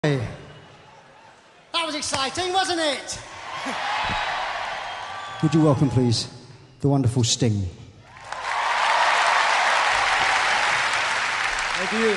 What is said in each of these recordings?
That was exciting, wasn't it? Would you welcome, please, the wonderful Sting? Thank you.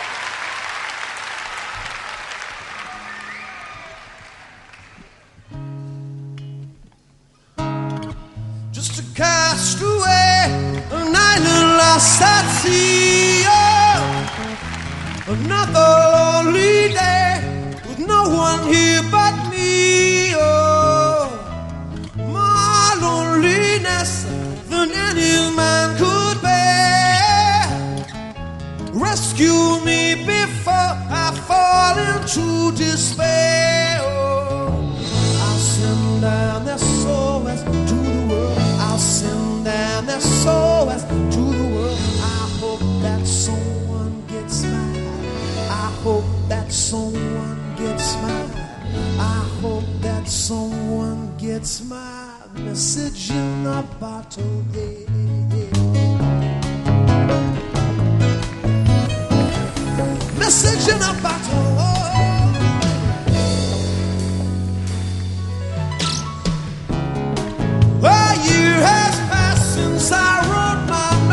Just a castaway, an island lost at sea. Oh, another lonely day with no one here but me. Oh, more loneliness than any man could bear. Rescue me before I fall into despair. Oh, I'll send down their SOS to the world. I'll send down their SOS to the world. I hope that someone gets mine. I hope that someone gets mine. I hope that someone gets my message in a bottle. Yeah, yeah. Message in a bottle. A year has passed since I wrote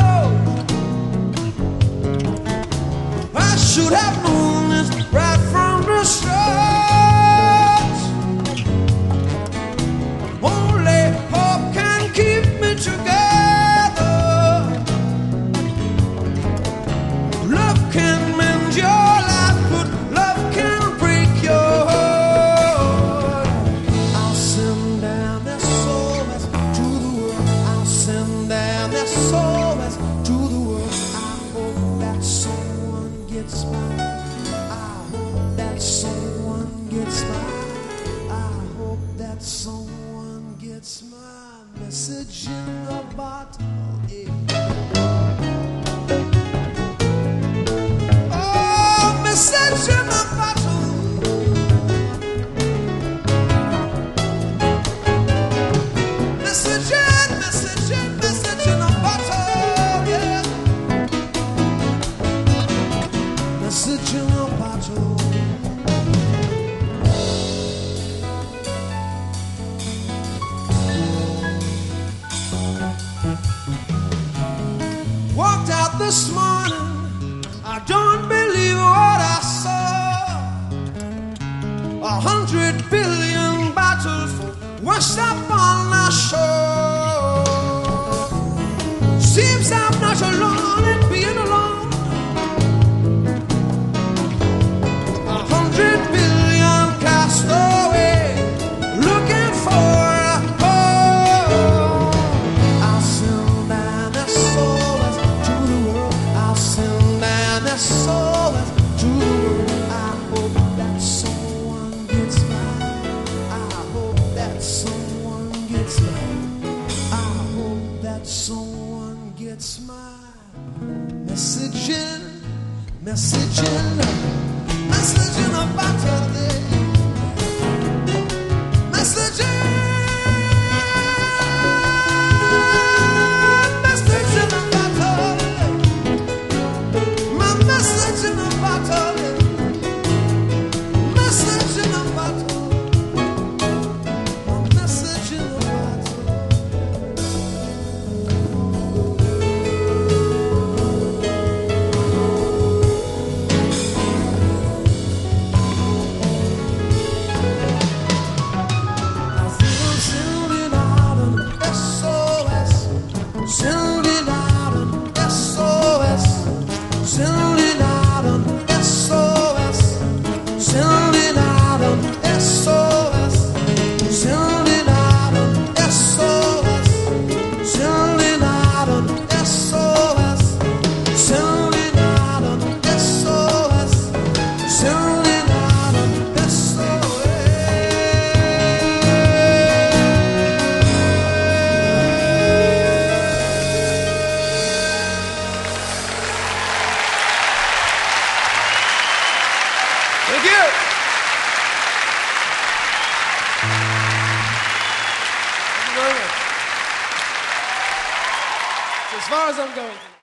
my note. I should have known this right from the start. Only hope can keep me together. Love can mend your life, but love can break your heart. I'll send down their SOS to the world. I'll send down their SOS to the world. I hope that someone gets mine. I hope that someone gets mine. I hope that someone gets my message in a bottle. Yeah. Oh, message in a bottle. Message in a bottle. Yeah. Message in a bottle. Walked out this morning, I don't believe what I saw. 100 billion bottles washed up on the shore. Seems I'm not alone in being alone. 100 billion cast away, looking for a home. I'll send down the SOS to the world. I'll send down the SOS to the world. I hope that someone gets mine. I hope that someone gets mine. I hope that someone gets mine. Message in a bottle. Message in a bottle. My message in a bottle. Message in a bottle. My message in a bottle. Sending out an SOS. Sending out an SOS. Sending out an SOS. Sending out an SOS. Sending out an SOS. Sending out an SOS. Sending out an SOS. Sending out an SOS. Thank you. Thank you very much. So as far as I'm going.